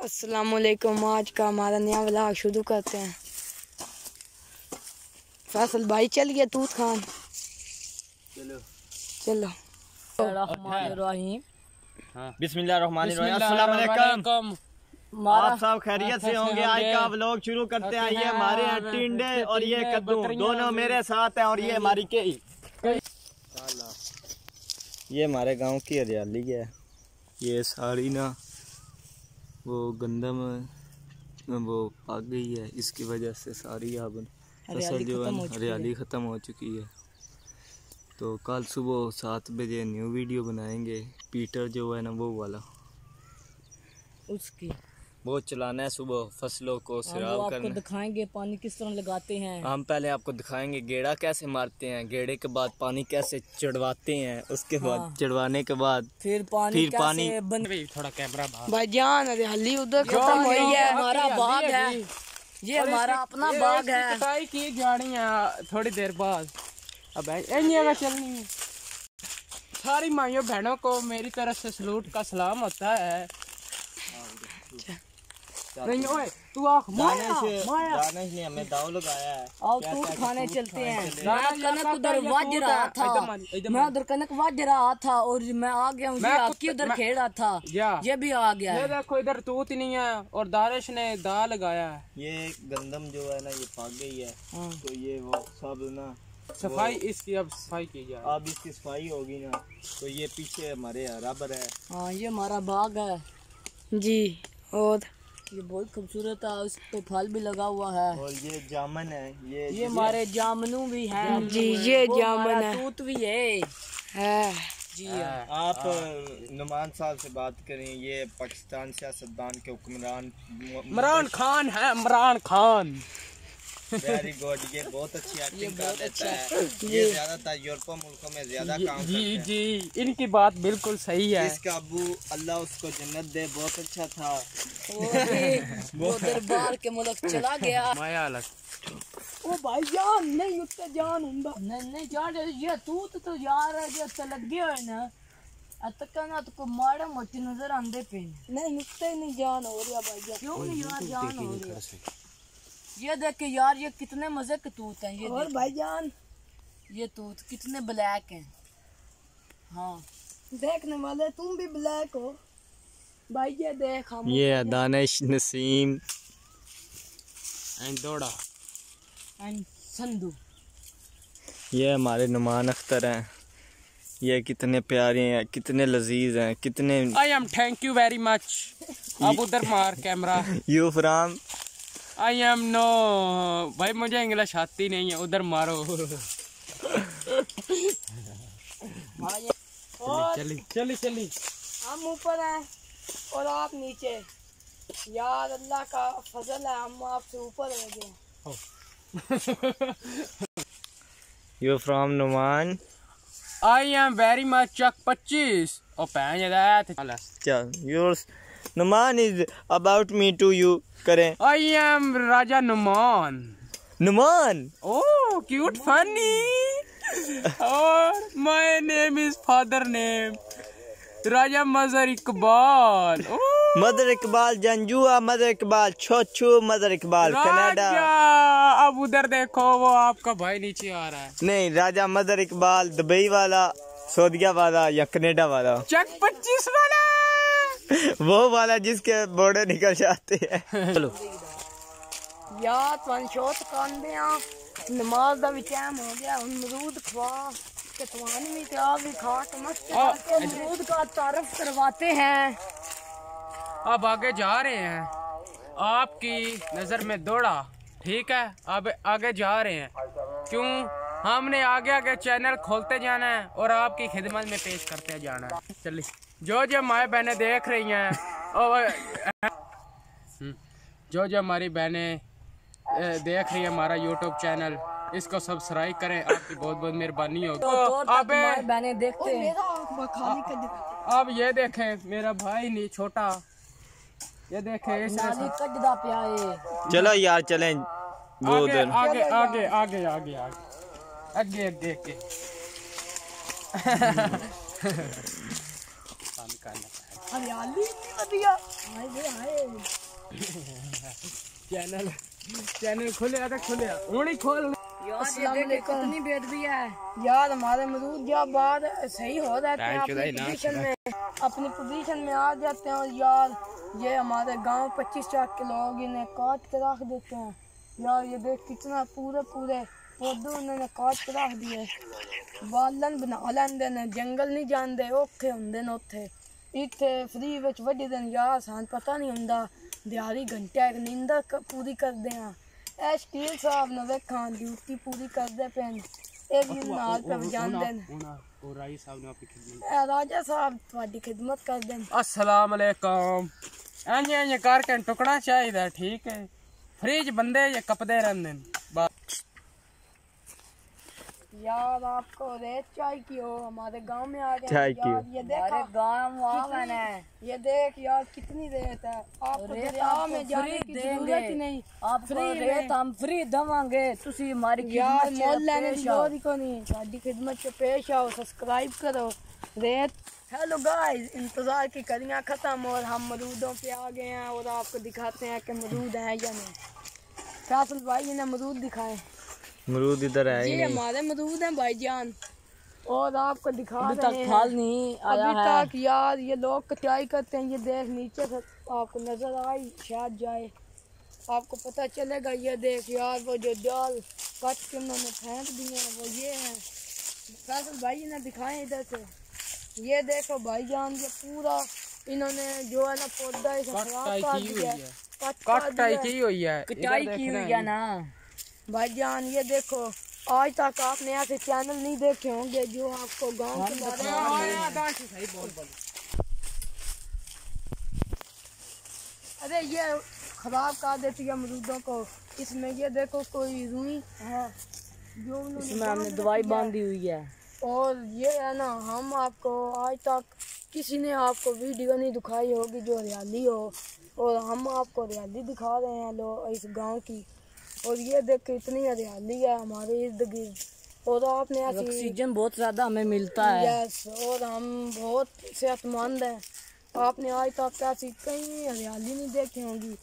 अस्सलामुअलैकुम। आज का हमारा नया व्लॉग शुरू करते हैं। फैसल भाई चल गया तूत खान। चलो चलो। बिस्मिल्लाहिर्रहमानिर्रहीम। अस्सलाम वालेकुम। आप सब खैरियत से होंगे। आज का व्लॉग शुरू करते हैं। ये हमारे हैं टिंडे और ये कद्दू, दोनों मेरे साथ हैं। और ये हमारी केई, ये हमारे गांव की हरियाली है। ये सारी ना वो गंदम वो पक गई है, इसकी वजह से सारी अब फसल जो है हरियाली ख़त्म हो चुकी है। तो कल सुबह 7 बजे न्यू वीडियो बनाएंगे। पीटर जो है ना वो वाला, उसकी वो चलाना है सुबह फसलों को सिराब करना। आपको दिखाएंगे पानी किस तरह लगाते हैं। हम पहले आपको दिखाएंगे गेड़ा कैसे मारते हैं, गेड़े के बाद पानी कैसे चढ़वाते हैं, उसके बाद चढ़वाने के बाद फिर पानी थोड़ा कैमरा भाईजान हरियाली उधर खत्म हो गई है। हमारा बाग है, ये हमारा अपना बाग है। कटाई की जानी है थोड़ी देर बाद। अब का चलनी है। सारी माइयों बहनों को मेरी तरफ से सलूट का सलाम होता है। नहीं ओए तू आख दानिश ने हमें दाव लगाया है। आओ तूत खाने चलते हैं। कनक उधर वज रहा था, मैं उधर कनक वज रहा था और मैं आ गया हूँ। आपकी उधर खेल रहा था, ये भी आ गया। ये देखो इधर तूत ही नहीं है और दानिश ने दा लगाया है। ये गंदम जो है ना ये पक गई है, तो ये वो सब ना सफाई इसकी अब सफाई की जाए। अब इसकी सफाई होगी ना तो ये पीछे हमारे हराबर है। हाँ ये हमारा बाग है जी। और ये बहुत खूबसूरत है, उस पे फल भी लगा हुआ है। और ये जामुन है, ये हमारे जामुनू भी हैं जी। ये जामुन है, तूत भी है जी। आप नुमान साहब से बात करें। ये पाकिस्तान सियासतदान के हुक्मरान इमरान खान है, इमरान खान। Very good. ये बहुत अच्छी एक्टिंग कर लेता है। ये ज्यादातर यूरोपीय मुल्कों में ज्यादा काम करता है। जी इनकी बात बिल्कुल सही है। इसका अबू अल्लाह उसको जन्नत दे बहुत अच्छा था। वो दरबार के मुल्क चला गया। माया अलग ओ भाई जान नहीं उत्ते जान हुंदा नहीं जान। ये तूत तो यार जे ते लगे होए ना अतका तो माड़ा मोटी नजर आंदे पे नहीं उत्ते नहीं जान हो रहा भाई जान। क्यों नहीं यार जान हो रही। ये देख के यार ये कितने मजे के तूत हैं। ये और भाईजान ये तूत कितने ब्लैक हैं। हाँ देखने वाले तुम भी ब्लैक हो भाई। ये देख हम ये दानिश, नसीम एंड दौड़ा एंड संधू। ये हमारे नुमान अख्तर हैं। ये कितने प्यारे हैं, कितने लजीज हैं, कितने। I am thank you very much. अब उधर मार camera. You from I am no भाई मुझे इंग्लिश आती नहीं है। उधर मारो। चली हम ऊपर हैं और आप नीचे। यार अल्लाह का फजल है, हम आपसे ऊपर हो गए। You from Numan. I am very much Chak 25 और पैन yours Numan is about me to you करें। I am Raja Numan. Numan oh cute funny. और my name is father name Raja Mazhar Iqbal. Mother Iqbal Janjua, mother Iqbal छोछू, मदर इकबाल कनाडा। अब उधर देखो वो आपका भाई नीचे आ रहा है। नहीं, राजा मदर इकबाल दुबई वाला, सऊदीया वाला या कनाडा वाला। चक 25 वाला वो वाला जिसके बोर्डे निकल जाते हैं। चलो यार पंचोत कांदे नमाज का भी टाइम हो गया। अमरूद खवा के तुम्हारी भी क्या भी खा के मस्त अमरूद का तारफ करवाते हैं। अब आगे जा रहे हैं। आपकी नजर में दौड़ा, ठीक है। अब आगे जा रहे हैं क्यों हमने आगे आगे चैनल खोलते जाना है और आपकी खिदमत में पेश करते जाना है। चलिए जो माए बहनें देख रही हैं और जो हमारी बहनें देख रही है हमारा यूट्यूब चैनल, इसको सब्सक्राइब करें। आपकी बहुत बहुत मेहरबानी होगी। अब बहनें देखते हैं। अब ये देखें मेरा भाई नहीं छोटा, ये देखें चलो यार चलें। वो आगे आगे आगे आगे आगे आगे आगे आगे हरियाली चैनल खोले खोले खोल। कितनी बेदबी है यार, हमारे अमरूद जब बाद सही हो जाते हैं अपनी पोजीशन में आ जाते हैं, और यार ये हमारे गांव 25 के लोग इन्हें काट के रख देते हैं यार। ये देख कितना पूरे पौधे उन्होंने काट के रख दिए। बालन बना लेंदे ने, जंगल नहीं जानते, औखे होंदे ने उत्थे। इत्थे फ्री विच वड्डी दिन यार सान पता नहीं हुंदा, दिहाड़ी घंटे एक नींदर पूरी करदे हैं। ए शकील साहब ने वेखा ड्यूटी पूरी करदे पेन, ए भी नाल पे बजांदे ने। और राजा साहब ने आपकी खिदमत, राजा साहब तुम्हारी खिदमत करदे ने। अस्सलाम वालेकुम। इंज करके टुकड़ा चाहिए, ठीक है। फ्रिज बंदे ये कपदे रहंदे ने। यार आपको रेत चाय की हो, हमारे गांव में आ गए चाय यार। की ये देखो ये देख यार कितनी रेत है। आपको दरिया में जाने की जरूरत ही नहीं, आपको रेत हम फ्री देवांगे, तुसी हमारी यार मोल लेने की लोड़ ही को नहीं। साडी खिदमत से पेश आओ, सब्सक्राइब करो। रेत हेलो गाइस, इंतजार की कड़ियाँ खत्म और हम मरूदों पे आ गए हैं और आपको दिखाते हैं कि मरूद हैं या नहीं। फैसल भाई ने मरूद दिखाए, अमरूद इधर है ये हमारे मरूद हैं भाईजान, और आपको दिखा अभी रहे तक हैं। फल नहीं आया अभी है। तक यार ये लोग कटाई करते हैं। ये देख नीचे से आपको नजर आई शायद जाए, आपको पता चलेगा। ये देख यार वो जो डाल कट के उन्होंने फेंक दिए हैं वो ये हैं। फैसल भाई ने दिखाए इधर से, ये देखो भाईजान ये पूरा इन्होंने जो है ना पौधा खराब कर दिया, कटाई की हुई है, कटाई की हुई है ना भाईजान। ये देखो आज तक आपने ऐसे चैनल नहीं देखे होंगे जो आपको गांव के बारे में। अरे ये खराब कर देती है अमरूदों को। इसमें ये देखो कोई रुई है जो उन्होंने इसमें हमने दवाई बांधी हुई है। और ये है ना, हम आपको आज तक किसी ने आपको वीडियो नहीं दिखाई होगी जो हरियाली हो, और हम आपको हरियाली दिखा रहे हैं लो इस गांव की। और ये देखो इतनी हरियाली है हमारे इर्द गिर्द, और आपने ऐसी ऑक्सीजन बहुत ज्यादा हमें मिलता है। यस, और हम बहुत सेहतमंद हैं। आपने आज तक ऐसी कहीं हरियाली नहीं देखी होगी।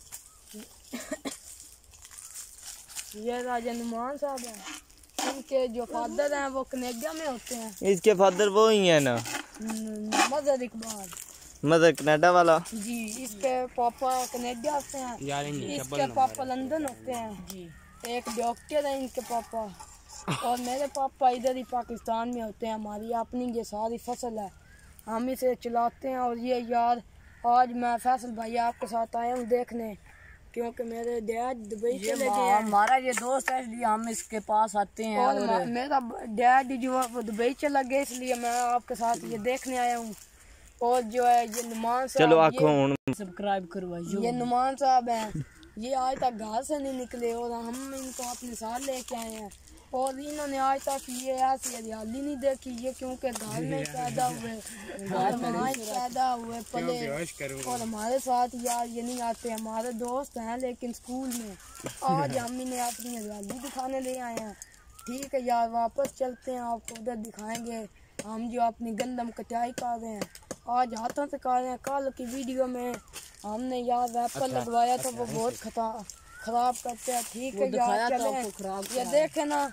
ये राजा नुमान साहब हैं, इनके जो फादर हैं वो कनेडा में होते हैं। इसके फादर वो ही है ना, मजहर इकबाल, मतलब कनाडा वाला जी। इसके पापा कनेडा होते हैं, इसके पापा लंदन होते हैं जी। एक डॉक्टर है इनके पापा, और मेरे पापा इधर ही पाकिस्तान में होते हैं। हमारी अपनी ये सारी फसल है, हम इसे चलाते हैं। और ये यार आज मैं फैसल भाई आपके साथ आया हूँ देखने, क्योंकि मेरे डैड दुबई चले गए हैं। हमारा ये दोस्त है इसलिए हम इसके पास आते हैं। और मेरा डैड जो है वो दुबई चला गया, इसलिए मैं आपके साथ ये देखने आया हूँ। और जो है ये नुमान साहब, चलो आँखों सब्सक्राइब करवाइए। ये नुमान साहब हैं, ये आज तक घर से नहीं निकले और हम इनको अपने साथ लेके आए हैं। और इन्होंने आज तक ये ऐसी हरियाली नहीं देखी, ये क्योंकि घर में पैदा हुए, घर में पैदा हुए पले, और हमारे साथ यार ये नहीं आते। हमारे दोस्त हैं लेकिन स्कूल में। आज हम इन्हें अपनी हरियाली दिखाने ले आए हैं। ठीक है यार, वापस चलते हैं, आपको उधर दिखाएंगे हम जो अपनी गंदम कटाई कर रहे हैं। आज हाथों से कर रहे हैं। कल की वीडियो में हमने यार रैपर लगवाया था, वो बहुत खराब करते हैं। ठीक है यार, चले ये देखे ना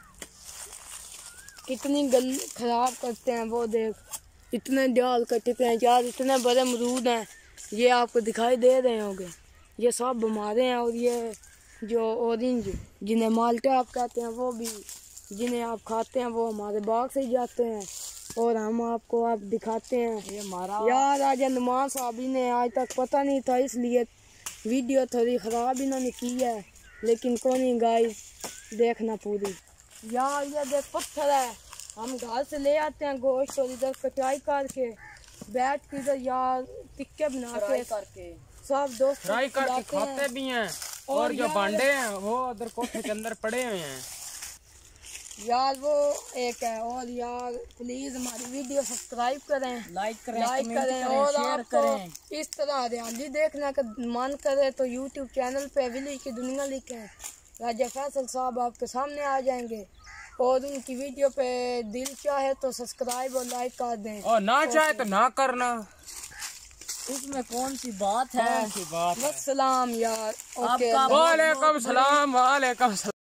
कितनी खराब करते हैं। वो देख इतने डाल कटते हैं यार, इतने बड़े अमरूद हैं, ये आपको दिखाई दे रहे होंगे। ये सब हमारे हैं, और ये जो ऑरेंज जिन्हें माल्टे आप कहते हैं वो भी, जिन्हें आप खाते हैं वो हमारे बाग से ही जाते हैं, और हम आपको आप दिखाते हैं। ये हमारा यार राजा नुमान साहब ने आज तक पता नहीं था, इसलिए वीडियो थोड़ी ख़राब इन्होंने की है, लेकिन कौन ही गाइस देखना पूरी। यार ये देख पत्थर है, हम घर से ले आते हैं गोश्त, और इधर कटाई करके बैठ के इधर यार टिक्के बना के सब दोस्त फ्राई करके खाते भी हैं। और जो बांडे हैं वो उधर कोठे के अंदर पड़े हुए हैं यार, वो एक है। और यार प्लीज हमारी वीडियो सब्सक्राइब करें, लाइक करें और आपको इस तरह हरियाली देखने का मन करे तो यूट्यूब चैनल पे विलेज की दुनिया लिखें, राजा फैसल साहब आपके सामने आ जाएंगे। और उनकी वीडियो पे दिल चाहे तो सब्सक्राइब और लाइक कर दें, और ना चाहे तो ना करना। इसमें कौन सी बात है? बात बस सलाम यार। ओके आपका वालेकुम सलाम वालेकुम सलाम।